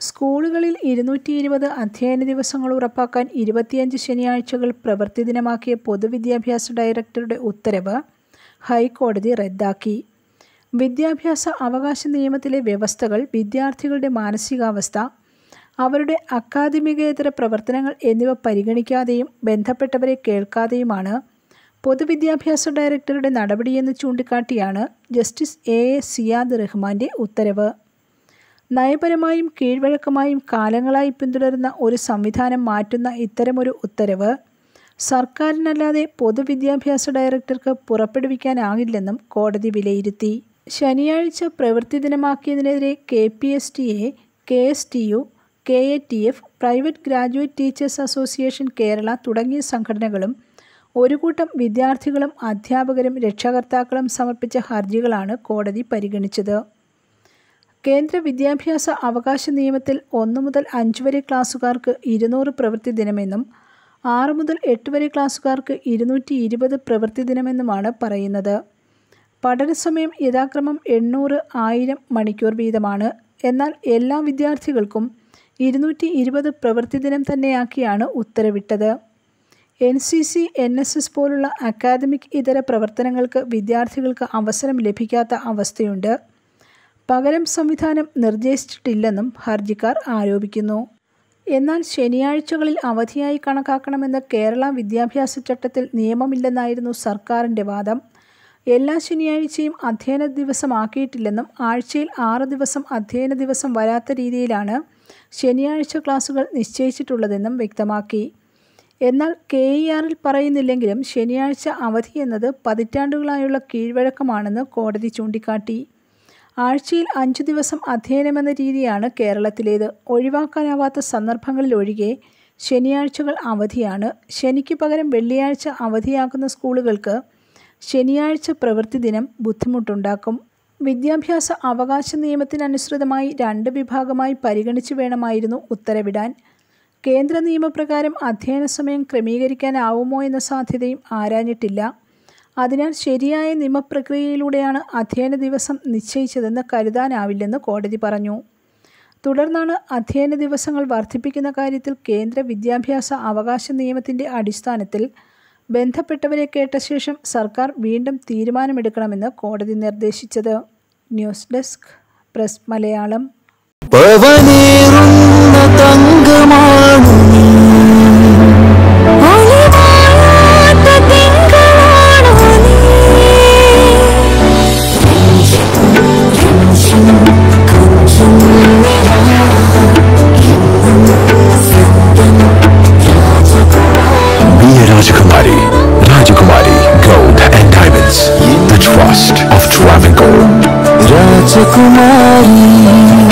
സ്കൂളുകളിൽ 220 അധ്യയന ദിവസങ്ങൾ ഉറപ്പാക്കാൻ 25 ശനിയാഴ്ചകൾ പ്രവൃത്തി ദിനമാക്കിയ പൊതുവിദ്യാഭ്യാസ ഡയറക്ടറുടെ ഉത്തരവ് ഹൈക്കോടതി റദ്ദാക്കി. വിദ്യാഭ്യാസ അവകാശ നിയമത്തിലെ വ്യവസ്ഥകൾ, വിദ്യാർത്ഥികളുടെ മാനസികാവസ്ഥ, അവരുടെ അക്കാദമികേതര പ്രവർത്തനങ്ങൾ എന്നിവ പരിഗണിക്കാതെയും ബന്ധപ്പെട്ടവരെ കേൾക്കാതെയുമാണ് പൊതുവിദ്യാഭ്യാസ ഡയറക്ടറുടെ നടപടിയെന്ന് ചൂണ്ടിക്കാട്ടിയാണ് ജസ്റ്റിസ് A. സിയാദ് റഹ്മാന്റെ ഉത്തരവ്. നയപരമായും കീഴ്വഴക്കമായും കാലങ്ങളായി പിന്തുടരുന്ന ഒരു സംവിധാനം മാറ്റുന്ന ഇത്തരമൊരു ഉത്തരവ് സർക്കാരിനല്ലാതെ പൊതുവിദ്യാഭ്യാസ ഡയറക്ടർക്ക് പുറപ്പെടുവിക്കാനാകില്ലെന്നും കോടതി വിലയിരുത്തി. ശനിയാഴ്ച പ്രവൃത്തി ദിനമാക്കിയതിനെതിരെ KPSTA, KSTU, KATF, private graduate teachers association Kerala തുടങ്ങിയ സംഘടനകളും ഒരു കൂട്ടം വിദ്യാർത്ഥികളും അധ്യാപകരും രക്ഷകർത്താക്കളും സമർപ്പിച്ച ഹർജികളാണ് കോടതി പരിഗണിച്ചത്. കേന്ദ്ര വിദ്യാഭ്യാസ അവകാശ നിയമത്തിൽ 1 മുതൽ 5 വരെ ക്ലാസ്സുകാർക്ക് 200 പ്രവൃത്തി ദിനമെന്നും 6 മുതൽ 8 വരെ ക്ലാസ്സുകാർക്ക് 220 പ്രവൃത്തി ദിനമെന്നുമാണ് പറയുന്നത്. പഠനസമയം യഥാക്രമം 800, 1000 മണിക്കൂർ വീതമാണ്. എന്നാൽ എല്ലാ വിദ്യാർത്ഥികൾക്കും 220 പ്രവൃത്തി ദിനം തന്നെയാക്കിയാണ് ഉത്തരവിട്ടത്. NCC, NSS പോലുള്ള അക്കാദമിക് ഇതര പ്രവർത്തനങ്ങൾക്ക് വിദ്യാർത്ഥികൾക്ക് അവസരം ലഭിക്കാത്ത അവസ്ഥയുണ്ട്. പകരം സംവിധാനം നിർദ്ദേശിച്ചിട്ടില്ലെന്നും ഹർജിക്കാർ ആരോപിക്കുന്നു. എന്നാൽ ശനിയാഴ്ചകളിൽ അവധിയായി കണക്കാക്കണമെന്ന് കേരള വിദ്യാഭ്യാസ ചട്ടത്തിൽ നിയമമില്ലെന്നായിരുന്നു സർക്കാരിൻ്റെ വാദം. എല്ലാ ശനിയാഴ്ചയും അധ്യയന ദിവസമാക്കിയിട്ടില്ലെന്നും ആഴ്ചയിൽ 6 ദിവസം അധ്യയന ദിവസം വരാത്ത രീതിയിലാണ് ശനിയാഴ്ച ക്ലാസുകൾ നിശ്ചയിച്ചിട്ടുള്ളതെന്നും വ്യക്തമാക്കി. എന്നാൽ KERൽ പറയുന്നില്ലെങ്കിലും ശനിയാഴ്ച അവധി എന്നത് പതിറ്റാണ്ടുകളായുള്ള കീഴ്വഴക്കമാണെന്ന് കോടതി ചൂണ്ടിക്കാട്ടി. ആഴ്ചയിൽ 5 ദിവസം അധ്യയനമെന്ന രീതിയാണ് കേരളത്തിലേത്. ഒഴിവാക്കാനാവാത്ത സന്ദർഭങ്ങളിലൊഴികെ ശനിയാഴ്ചകൾ അവധിയാണ്. ശനിക്ക് പകരം വെള്ളിയാഴ്ച അവധിയാക്കുന്ന സ്കൂളുകൾക്ക് ശനിയാഴ്ച പ്രവൃത്തി ദിനം ബുദ്ധിമുട്ടുണ്ടാക്കും. വിദ്യാഭ്യാസ അവകാശ നിയമത്തിനനുസൃതമായി 2 വിഭാഗമായി പരിഗണിച്ചു വേണമായിരുന്നു ഉത്തരവിടാൻ. കേന്ദ്ര നിയമപ്രകാരം അധ്യയന സമയം ക്രമീകരിക്കാനാവുമോ എന്ന സാധ്യതയും ആരാഞ്ഞിട്ടില്ല. അതിനാൽ ശരിയായ നിയമപ്രക്രിയയിലൂടെയാണ് അധ്യയന ദിവസം നിശ്ചയിച്ചതെന്ന് കരുതാനാവില്ലെന്ന് കോടതി പറഞ്ഞു. തുടർന്നാണ് അധ്യയന ദിവസങ്ങൾ വർദ്ധിപ്പിക്കുന്ന കാര്യത്തിൽ കേന്ദ്ര വിദ്യാഭ്യാസ അവകാശ നിയമത്തിൻ്റെ അടിസ്ഥാനത്തിൽ ബന്ധപ്പെട്ടവരെ കേട്ട ശേഷം സർക്കാർ വീണ്ടും തീരുമാനമെടുക്കണമെന്ന് കോടതി നിർദ്ദേശിച്ചത്. News desk, press Malayalam. Rajakumari Gold and Diamonds, the trust of Travancore. Rajakumari.